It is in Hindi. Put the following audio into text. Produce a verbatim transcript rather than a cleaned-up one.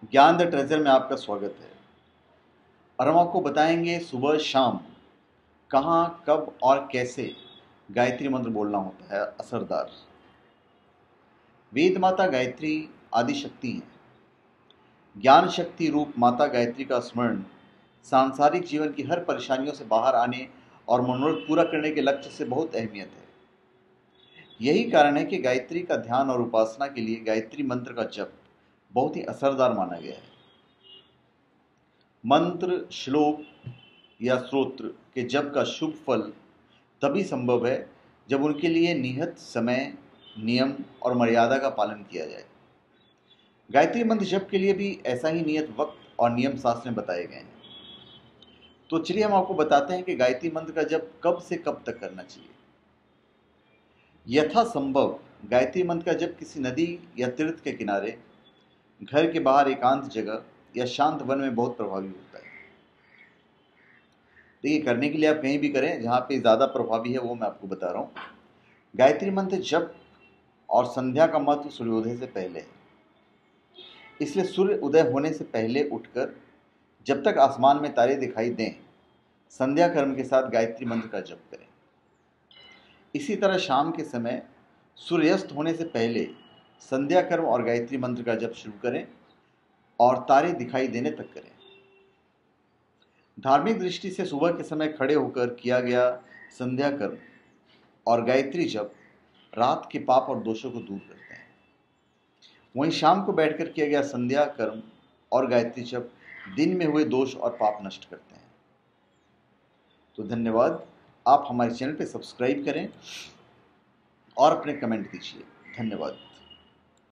ज्ञान द ट्रेजर में आपका स्वागत है। और हम आपको बताएंगे सुबह शाम कहाँ, कब और कैसे गायत्री मंत्र बोलना होता है असरदार। वेद माता गायत्री आदि शक्ति है। ज्ञान शक्ति रूप माता गायत्री का स्मरण सांसारिक जीवन की हर परेशानियों से बाहर आने और मनोरथ पूरा करने के लक्ष्य से बहुत अहमियत है। यही कारण है कि गायत्री का ध्यान और उपासना के लिए गायत्री मंत्र का जप बहुत ही असरदार माना गया है। मंत्र, श्लोक या स्तोत्र के जप का शुभ फल तभी संभव है जब उनके लिए निहित समय, नियम और मर्यादा का पालन किया जाए। गायत्री मंत्र जप के लिए भी ऐसा ही नियत वक्त और नियम शास्त्र में बताए गए हैं। तो चलिए हम आपको बताते हैं कि गायत्री मंत्र का जप कब से कब तक करना चाहिए। यथासंभव गायत्री मंत्र का जप किसी नदी या तीर्थ के किनारे, घर के बाहर एकांत जगह या शांत वन में बहुत प्रभावी होता है। देखिए, करने के लिए आप कहीं भी करें, जहाँ पे ज़्यादा प्रभावी है वो मैं आपको बता रहा हूँ। गायत्री मंत्र जप और संध्या का महत्व सूर्योदय से पहले है। इसलिए सूर्य उदय होने से पहले उठकर जब तक आसमान में तारे दिखाई दें, संध्या कर्म के साथ गायत्री मंत्र का जप करें। इसी तरह शाम के समय सूर्यास्त होने से पहले संध्या कर्म और गायत्री मंत्र का जप शुरू करें और तारे दिखाई देने तक करें। धार्मिक दृष्टि से सुबह के समय खड़े होकर किया गया संध्या कर्म और गायत्री जप रात के पाप और दोषों को दूर करते हैं। वहीं शाम को बैठकर किया गया संध्या कर्म और गायत्री जप दिन में हुए दोष और पाप नष्ट करते हैं। तो धन्यवाद। आप हमारे चैनल पे सब्सक्राइब करें और अपने कमेंट दीजिए। धन्यवाद।